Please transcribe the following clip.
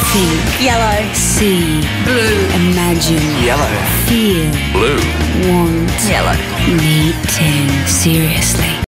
Think. Yellow. See. Blue. Imagine. Yellow. Feel. Blue. Want. Yellow. Meet 10. Seriously.